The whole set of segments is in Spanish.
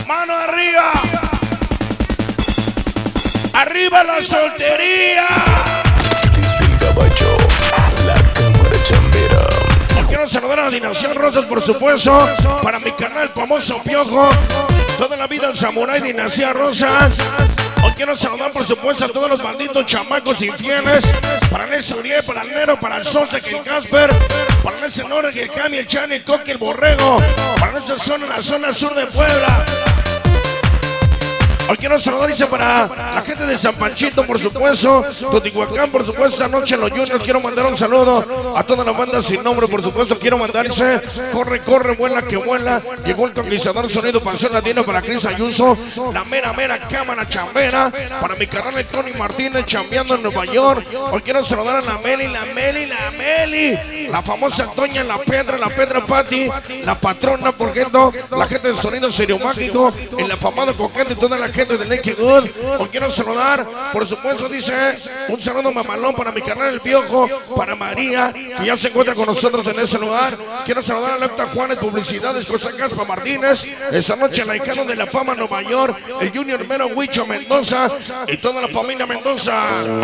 Mano arriba. Arriba la soltería. Desde el Gabacho, la cámara chambera. Quiero saludar a la Dinastía Rosas, por supuesto. Para mi canal famoso Piojo. Toda la vida el Samurái Dinastía Rosas. Hoy quiero saludar, por supuesto, a todos los malditos chamacos infieles. Para Néstor Uriel, para el Nero, para el Sosa, el Casper. Para Néstor Nora, el Cami, el Chani, el Coque, el Borrego. Para Néstor Zona, la zona sur de Puebla. Hoy quiero saludar, dice, para la gente de San Panchito, por supuesto, Totihuacán, por supuesto, esta noche en los Juniors. Quiero mandar un saludo a toda la banda sin nombre, por supuesto. Quiero mandarse, corre, corre, vuela, que vuela. Llegó el conquistador sonido, Pasión Latino para Cris Ayuso. La mera, mera cámara chambera. Para mi canal de Tony Martínez, chambeando en Nueva York. Hoy quiero saludar a la Meli, la Meli, la Meli. La famosa Toña, la Pedra Patti. La patrona, por ejemplo, la gente de Sonido Serio Mágico. El afamado Coquete y toda la gente de Naked Good. Hoy quiero saludar, por supuesto, dice, un saludo mamalón para mi canal El Piojo, para María, que ya se encuentra con nosotros en ese lugar. Quiero saludar a Lecta Juárez, Publicidades, José Caspa Martínez, esta noche el Icano de la Fama Nueva York, el Junior Mero Huicho Mendoza y toda la familia Mendoza.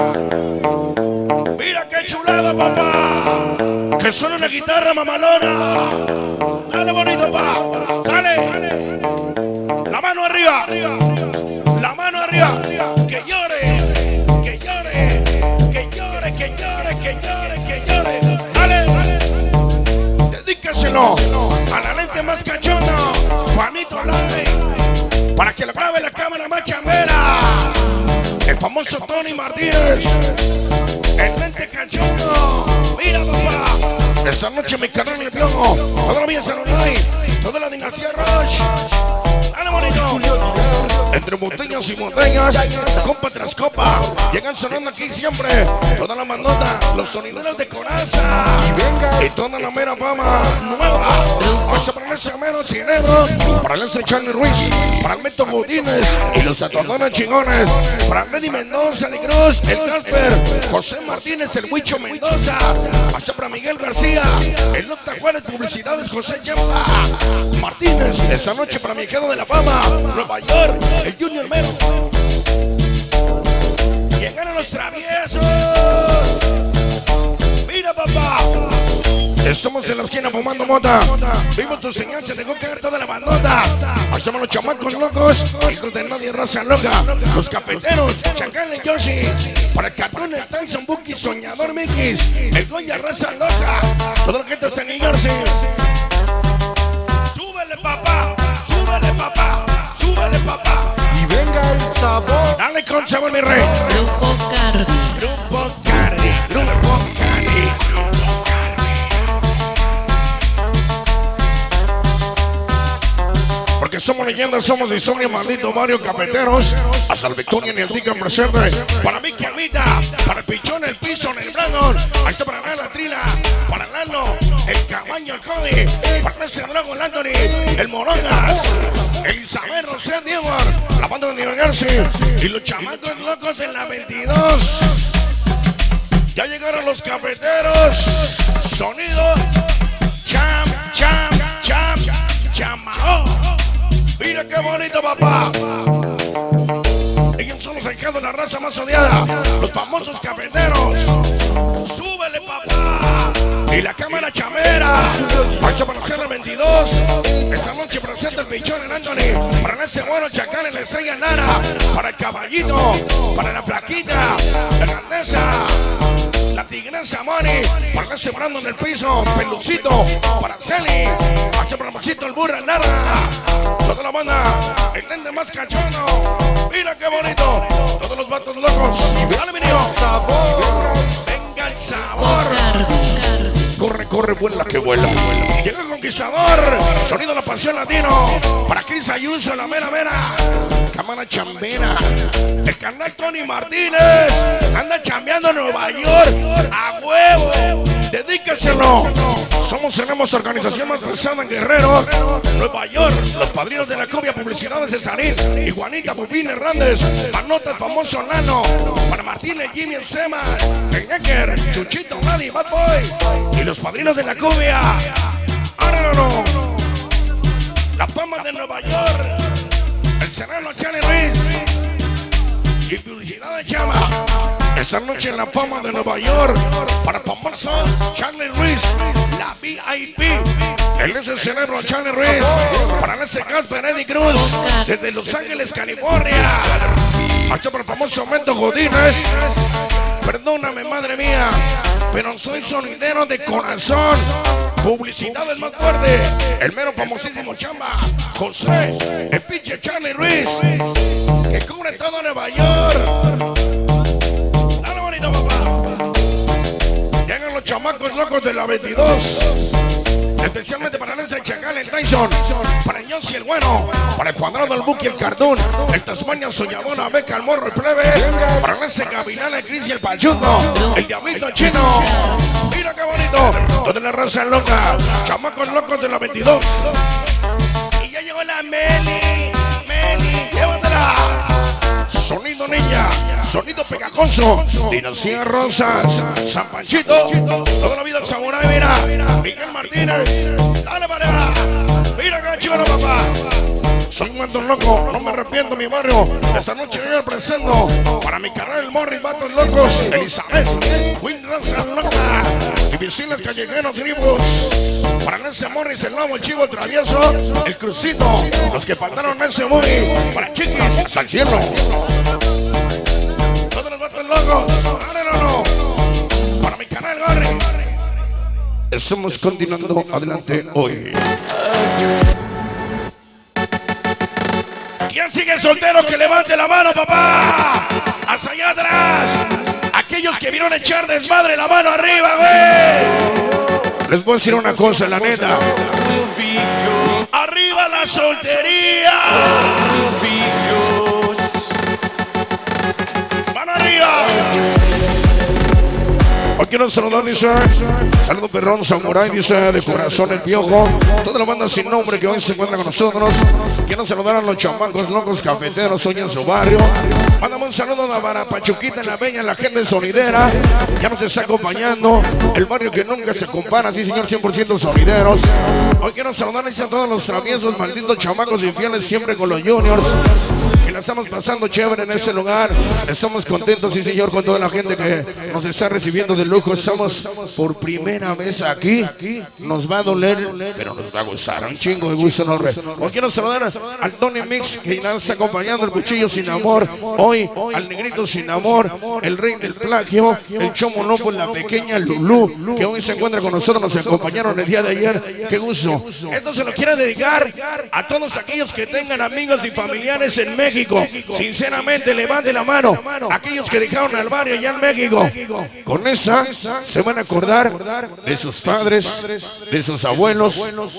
Mira qué chulada, papá, que suena una guitarra mamalona. Dale bonito, pa, sale. La mano arriba. La mano arriba, que llore, que llore, que llore, que llore, que llore, que llore. Dale, dedícaselo a la lente más cachona, Juanito Live, para que lo grabe la cámara más chambera. El famoso Tony Martínez, el lente cachondo. Mira, papá, esta noche mi canal El Piojo, toda la vida Salonay, toda la Dinastía Rush. Dale, bonito. Entre botellas y botellas, copa tras copa, llegan sonando aquí siempre toda la mandota, los sonideros de Coraza y toda la mera fama nueva. Vamos a poner ese mero Cinebro, para el Charlie Ruiz, para el Meto Godínez y los atodones chingones, para Reddy Mendoza de Cruz, el Casper, José Martínez, el Huicho Mendoza, hasta para Miguel García, el Lecta Juárez, Publicidades, José Yamba Martínez, esta noche para mi quedo de la fama, Nueva York. El Junior Mero. Llegaron los traviesos. Mira, papá. Estamos en la esquina fumando mota. Vivo tu señal, se dejó caer toda la bandota. Hacemos los chamacos locos, hijos de nadie, raza loca. Los cafeteros, Chacal y Yoshi. Para el cartón, el Tyson, Buki, Soñador, Mikis. El Goya, raza loca. Toda la gente está en New Jersey. Súbele, papá. Súbele, papá. Súbele, papá. Y venga el sabor. Dale con sabor, mi rey. Grupo Cardi. Grupo Cardi. Grupo Cardi. Porque somos leyendas, somos historia, maldito Mario Cafeteros. Hasta el Victoria ni el Tica presente. Para mí, Kiamita. Para el Pichón, el Piso, el Brandon. Ahí está para la Trila. Para el Lano, el Cabaño, el Cody. Para ese Drago, el Anthony. El Morongas. El Isabel, Rosé, Diego. La banda de New Jersey. Y los chamacos locos en la 22. Ya llegaron los cafeteros. Sonido. Cham, cham, cham, chamao. Mira qué bonito, papá. Ellos son los encados de la raza más odiada. Los famosos cafeteros. Súbele, papá. Y la cámara chamera. Marcha para hacer el 22. Esta noche presenta el Pichón, el Anthony. Para ese bueno Chacal, la Estrella Nara. Para el Caballito. Para la Flaquita. La Grandeza. La Tigresa Moni, para ese Brandon en el piso, Pelucito, para Celi, Macho Pramosito, el Burra, nada. Toda la banda, el lente más cachono. Mira qué bonito, todos los vatos locos. Dale, mi niño. Venga el sabor. Corre, corre, vuela que vuela. Llega el conquistador, sonido de la pasión latino. Para Cris Ayuso, la mera mera. Cámara chambera. El canal Tony Martínez. Anda chambeando en Nueva York. A huevo. Dedíqueselo. Tenemos organización más pesada en Guerrero, Nueva York. Los padrinos de la cumbia, Publicidades El Salir. Iguanita, Bufín Hernández. Manotas, famoso Nano. Para Martínez, Jimmy, el Sema. El Necker, Chuchito, Nadie, Bad Boy. Y los padrinos de la cumbia. No. La fama de Nueva York. el Cerebro Charlie Ruiz y publicidad de Chama. Esta noche en la fama de Nueva York para el famoso Charlie Ruiz, la VIP. Él es el Cerebro Charlie Ruiz para ese Casper Eddie Cruz desde Los Ángeles, California. Hecho por el famoso Mento Godínez. Perdóname, madre mía, pero soy sonidero de corazón. Publicidad del más fuerte, el mero famosísimo Chamba, José, el pinche Charlie Ruiz, que cubre todo Nueva York. Dale bonito, papá. Llegan los chamacos locos de la 22. Especialmente para ese Chacal, el Tyson, para el Yossi el Bueno, para el Cuadrado, el Buki, el Cardún, el Tasmania, Soñadona, Beca, el Morro, el Plebe, para ese Gavilán, el Cris y el Pachuco, el Diablito Chino. Mira qué bonito, toda la raza loca, chamacos locos de la 22. Y ya llegó la Meli, llévatela. Sonido niña, sonido pegajoso, Dinastía Rosas, San Panchito, toda la vida el Samurai, mira, Miguel Martínez, dale para allá, mira acá chico, papá. Soy un manto loco, no me arrepiento mi barrio. Esta noche yo presento para mi canal el Morris, Vatos Locos, Elizabeth, Queen Raza Loca y Visiles Callejeros Tribus. Para ese Morris, el Lobo, el Chivo, el Travieso, el Crucito, los que faltaron ese movie, para Chiquis, hasta el cielo. Todos los Vatos Locos, no. Para mi canal Gorri. Estamos continuando adelante hoy. ¿Quién sigue soltero? Que levante la mano, papá. Hasta allá atrás. Aquellos que vieron echar desmadre, la mano arriba, güey. Les voy a decir una cosa, la neta. ¡Arriba la soltería! ¡Mano arriba! Hoy quiero saludar, dice, saludo perrón, Samurai, dice, de corazón el Piojo, toda la banda sin nombre que hoy se encuentra con nosotros. Quiero saludar a los chamacos locos cafeteros hoy en su barrio. Mándame un saludo a Pachuquita, en la Bella, la gente sonidera. Ya nos está acompañando el barrio que nunca se compara, sí señor, 100% sonideros. Hoy quiero saludar a todos los traviesos, malditos chamacos infieles, siempre con los juniors. Que la estamos pasando chévere en ese lugar. Estamos contentos, sí señor, con toda la gente que nos está recibiendo de lujo. Estamos por primera vez aquí. Nos va a doler, pero nos va a gustar. Un chingo de gusto enorme. Hoy quiero saludar al Tony Mix, que nos está acompañando, el Cuchillo Sin Amor. Hoy al Negrito Sin Amor, el Rey del Plagio, el Chomo Lopo, la pequeña Lulú, que hoy se encuentra con nosotros. Nos acompañaron el día de ayer. Qué gusto. Esto se lo quiero dedicar a todos aquellos que tengan amigos y familiares en México. Sinceramente, levante la mano. Aquellos que dejaron al barrio allá en México. Con esa se van a acordar de sus padres, de sus abuelos.